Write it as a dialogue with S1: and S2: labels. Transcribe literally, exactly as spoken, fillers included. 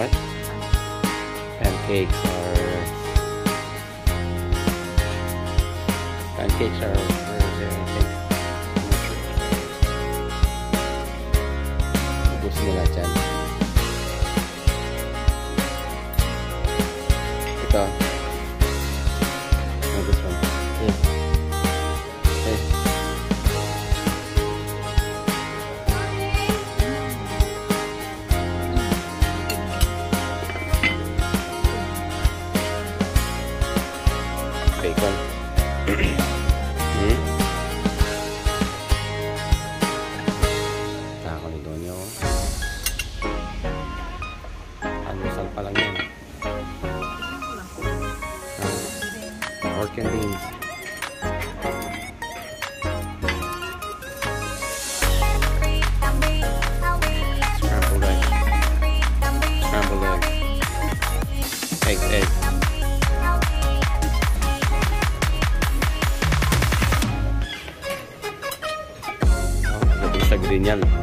S1: what? Pancakes are pancakes are where is there? I think ubusin mo lahat dyan. Ito. Oh, this one. Here. Here. Bacon. Hmm? Nakakalito niyo. Almusal pa lang yan. Pork and beans. Scrambled egg. Scrambled egg. Egg, egg. Oh, nabisag din yan.